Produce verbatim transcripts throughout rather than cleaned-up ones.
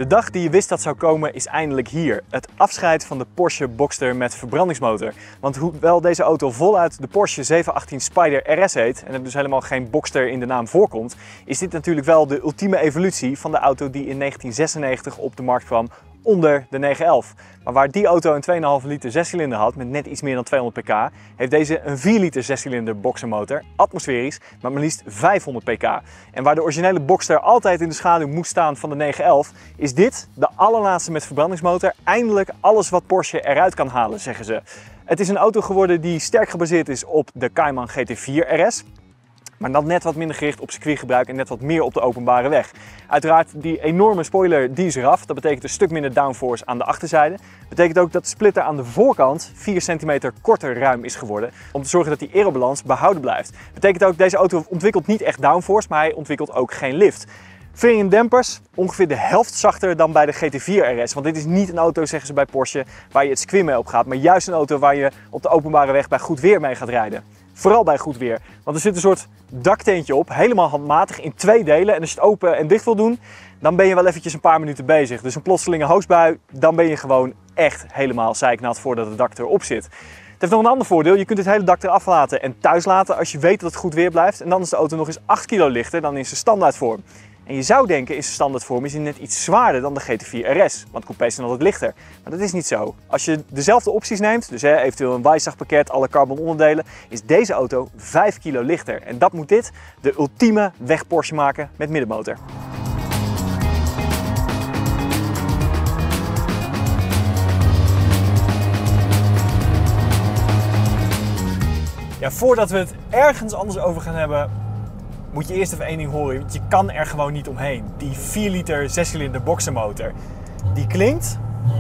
dag die je wist dat zou komen is eindelijk hier. Het afscheid van de Porsche Boxster met verbrandingsmotor. Want hoewel deze auto voluit de Porsche zevenhonderdachttien Spyder R S heet en er dus helemaal geen Boxster in de naam voorkomt, is dit natuurlijk wel de ultieme evolutie van de auto die in negentien zesennegentig op de markt kwam onder de negen elf. Maar waar die auto een twee komma vijf liter zescilinder had met net iets meer dan tweehonderd pk, heeft deze een vier liter zescilinder boxermotor, atmosferisch, met maar liefst vijfhonderd pk. En waar de originele Boxster altijd in de schaduw moest staan van de negen elf, is dit, de allerlaatste met verbrandingsmotor, eindelijk alles wat Porsche eruit kan halen, zeggen ze. Het is een auto geworden die sterk gebaseerd is op de Cayman G T vier R S. Maar dan net wat minder gericht op circuitgebruik en net wat meer op de openbare weg. Uiteraard, die enorme spoiler die is eraf. Dat betekent een stuk minder downforce aan de achterzijde. Dat betekent ook dat de splitter aan de voorkant vier centimeter korter ruim is geworden. Om te zorgen dat die aerobalans behouden blijft. Dat betekent ook, deze auto ontwikkelt niet echt downforce, maar hij ontwikkelt ook geen lift. Vering en dempers, ongeveer de helft zachter dan bij de G T vier R S. Want dit is niet een auto, zeggen ze bij Porsche, waar je het circuit mee op gaat. Maar juist een auto waar je op de openbare weg bij goed weer mee gaat rijden. Vooral bij goed weer. Want er zit een soort dakteentje op, helemaal handmatig in twee delen. En als je het open en dicht wil doen, dan ben je wel eventjes een paar minuten bezig. Dus een plotselinge hoosbui, dan ben je gewoon echt helemaal zeiknat voordat het dak erop zit. Het heeft nog een ander voordeel, je kunt het hele dak eraf laten en thuis laten als je weet dat het goed weer blijft. En dan is de auto nog eens acht kilo lichter dan in zijn standaardvorm. En je zou denken, in zijn standaardvorm is hij net iets zwaarder dan de G T vier R S, want coupés zijn altijd lichter. Maar dat is niet zo. Als je dezelfde opties neemt, dus hè, eventueel een Weissach-pakket, alle carbon onderdelen, is deze auto vijf kilo lichter. En dat moet dit de ultieme weg Porsche maken met middenmotor. Ja, voordat we het ergens anders over gaan hebben, moet je eerst even één ding horen. Want je kan er gewoon niet omheen. Die vier liter zescilinder boxermotor. Die klinkt.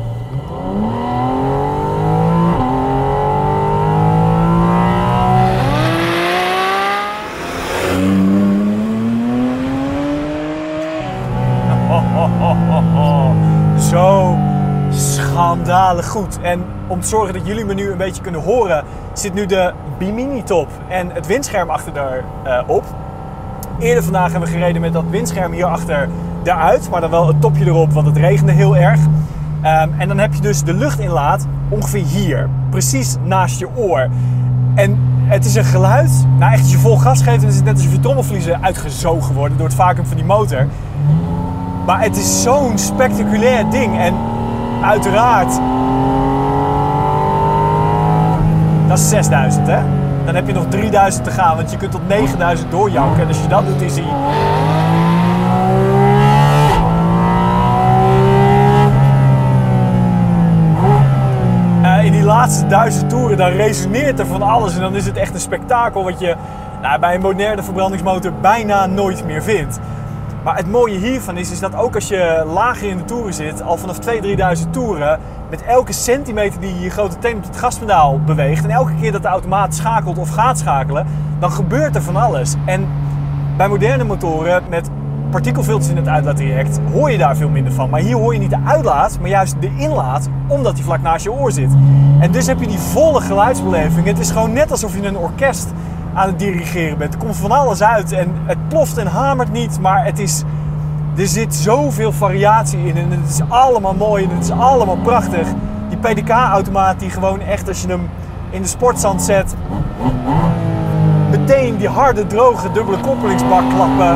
Oh, oh, oh, oh, oh. Zo schandalig goed. En om te zorgen dat jullie me nu een beetje kunnen horen, zit nu de Bimini top en het windscherm achter daarop. Uh, Eerder vandaag hebben we gereden met dat windscherm hierachter eruit, maar dan wel het topje erop, want het regende heel erg. Um, en dan heb je dus de luchtinlaat ongeveer hier, precies naast je oor. En het is een geluid, nou echt als je vol gas geeft, dan is het net alsof je trommelvliezen uitgezogen worden door het vacuüm van die motor. Maar het is zo'n spectaculair ding en uiteraard, dat is zesduizend hè. Dan heb je nog drieduizend te gaan, want je kunt tot negenduizend doorjanken. En als je dat doet, is hij... Uh, in die laatste duizend toeren, dan resoneert er van alles. En dan is het echt een spektakel wat je nou, bij een moderne verbrandingsmotor bijna nooit meer vindt. Maar het mooie hiervan is, is dat ook als je lager in de toeren zit, al vanaf tweeduizend, drieduizend toeren, met elke centimeter die je je grote teen op het gaspedaal beweegt en elke keer dat de automaat schakelt of gaat schakelen, dan gebeurt er van alles. En bij moderne motoren met partikelfilters in het uitlaattraject hoor je daar veel minder van. Maar hier hoor je niet de uitlaat, maar juist de inlaat, omdat die vlak naast je oor zit. En dus heb je die volle geluidsbeleving. Het is gewoon net alsof je een orkest aan het dirigeren bent. Er komt van alles uit en het ploft en hamert niet, maar het is, er zit zoveel variatie in en het is allemaal mooi en het is allemaal prachtig. Die P D K-automaat die gewoon echt, als je hem in de sportzand zet, meteen die harde, droge, dubbele koppelingsbak klappen.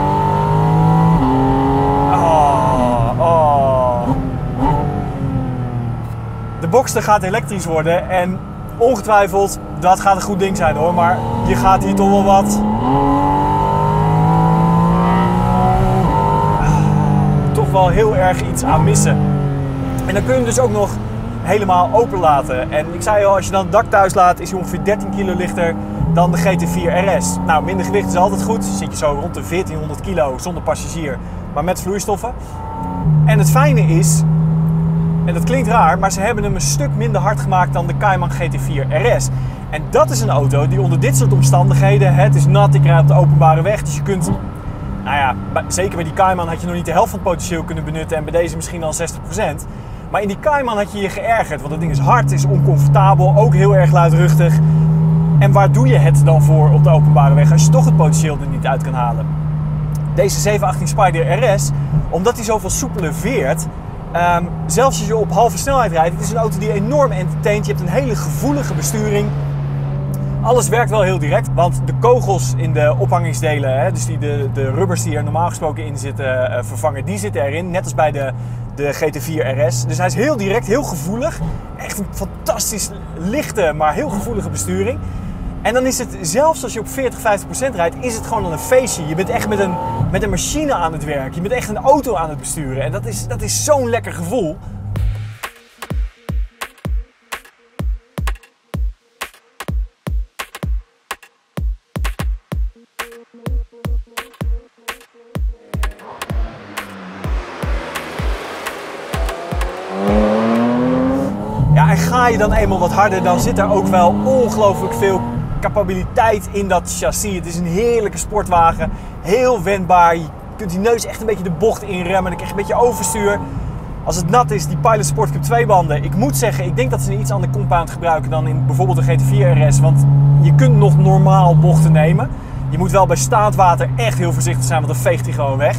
Oh, oh. De Boxster gaat elektrisch worden en ongetwijfeld, dat gaat een goed ding zijn hoor, maar je gaat hier toch wel wat ah, toch wel heel erg iets aan missen. En dan kun je hem dus ook nog helemaal open laten. En ik zei al, als je dan het dak thuis laat, is hij ongeveer dertien kilo lichter dan de G T vier R S. Nou, minder gewicht is altijd goed. Dan zit je zo rond de veertienhonderd kilo zonder passagier, maar met vloeistoffen. En het fijne is, en dat klinkt raar, maar ze hebben hem een stuk minder hard gemaakt dan de Cayman G T vier R S. En dat is een auto die onder dit soort omstandigheden, het is nat, ik rijd op de openbare weg, dus je kunt, nou ja, zeker bij die Cayman had je nog niet de helft van het potentieel kunnen benutten en bij deze misschien al zestig procent. Maar in die Cayman had je je geërgerd, want dat ding is hard, is oncomfortabel, ook heel erg luidruchtig. En waar doe je het dan voor op de openbare weg als je toch het potentieel er niet uit kan halen? deze zevenhonderdachttien Spyder R S, omdat hij zoveel soepeler veert. Um, zelfs als je op halve snelheid rijdt, het is een auto die enorm entertaint. Je hebt een hele gevoelige besturing. Alles werkt wel heel direct, want de kogels in de ophangingsdelen, hè, dus die, de, de rubbers die er normaal gesproken in zitten uh, vervangen, die zitten erin. Net als bij de, de G T vier R S. Dus hij is heel direct, heel gevoelig. Echt een fantastisch lichte, maar heel gevoelige besturing. En dan is het, zelfs als je op veertig, vijftig procent rijdt, is het gewoon al een feestje. Je bent echt met een, met een machine aan het werk. Je bent echt een auto aan het besturen. En dat is, dat is zo'n lekker gevoel. Ja, en ga je dan eenmaal wat harder, dan zit er ook wel ongelooflijk veel capabiliteit in dat chassis. Het is een heerlijke sportwagen, heel wendbaar. Je kunt die neus echt een beetje de bocht inremmen, dan krijg je een beetje overstuur. Als het nat is, die Pilot Sport Cup twee banden. Ik moet zeggen, ik denk dat ze een iets ander compound gebruiken dan in bijvoorbeeld de G T vier R S. Want je kunt nog normaal bochten nemen. Je moet wel bij staand water echt heel voorzichtig zijn, want dan veegt hij gewoon weg.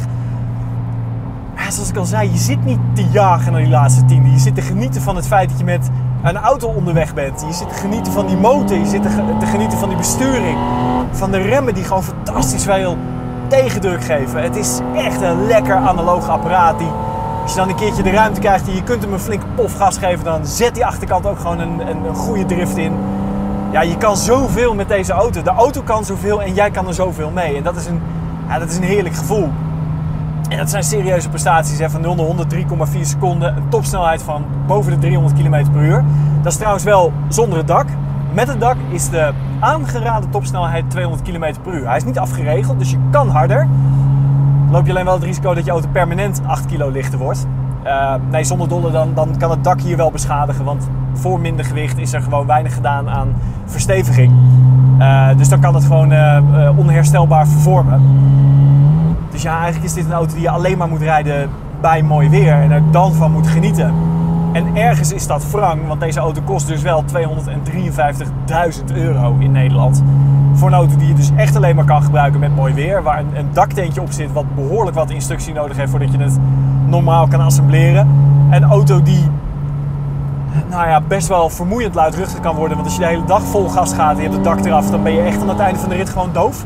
Maar zoals ik al zei, je zit niet te jagen naar die laatste tiende. Je zit te genieten van het feit dat je met een auto onderweg bent. Je zit te genieten van die motor. Je zit te, te genieten van die besturing. Van de remmen die gewoon fantastisch veel tegendruk geven. Het is echt een lekker analoog apparaat. Die, als je dan een keertje de ruimte krijgt en je kunt hem een flinke pof gas geven, dan zet die achterkant ook gewoon een, een, een goede drift in. Ja, je kan zoveel met deze auto. De auto kan zoveel en jij kan er zoveel mee. En dat is een, ja, dat is een heerlijk gevoel. En dat zijn serieuze prestaties, hè, van nul naar honderd drie komma vier seconden. Een topsnelheid van boven de driehonderd kilometer per uur. Dat is trouwens wel zonder het dak. Met het dak is de aangeraden topsnelheid tweehonderd kilometer per uur. Hij is niet afgeregeld, dus je kan harder. Dan loop je alleen wel het risico dat je auto permanent acht kilo lichter wordt. Uh, nee, zonder dolle dan, dan kan het dak hier wel beschadigen. Want voor minder gewicht is er gewoon weinig gedaan aan versteviging. Uh, dus dan kan het gewoon uh, uh, onherstelbaar vervormen. Dus ja, eigenlijk is dit een auto die je alleen maar moet rijden bij mooi weer en er dan van moet genieten. En ergens is dat wrang, want deze auto kost dus wel tweehonderddrieënvijftigduizend euro in Nederland. Voor een auto die je dus echt alleen maar kan gebruiken met mooi weer, waar een, een daktentje op zit wat behoorlijk wat instructie nodig heeft voordat je het normaal kan assembleren. Een auto die nou ja, best wel vermoeiend luidruchtig kan worden, want als je de hele dag vol gas gaat en je hebt het dak eraf, dan ben je echt aan het einde van de rit gewoon doof.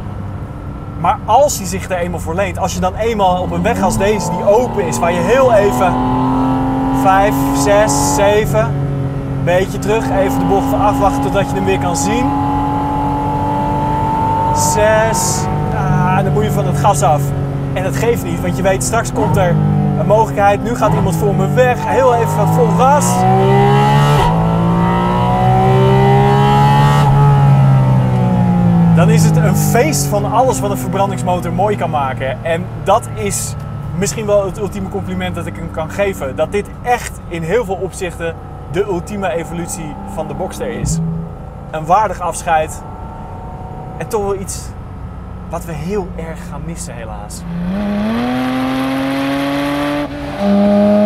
Maar als hij zich er eenmaal voor leent, als je dan eenmaal op een weg als deze die open is, waar je heel even vijf, zes, zeven, een beetje terug, even de bocht afwachten totdat je hem weer kan zien. zes, ah, dan moet je van het gas af. En dat geeft niet, want je weet straks komt er een mogelijkheid, nu gaat iemand voor me weg, heel even wat vol gas. Dan is het een feest van alles wat een verbrandingsmotor mooi kan maken. En dat is misschien wel het ultieme compliment dat ik hem kan geven. Dat dit echt in heel veel opzichten de ultieme evolutie van de Boxster is. Een waardig afscheid. En toch wel iets wat we heel erg gaan missen helaas.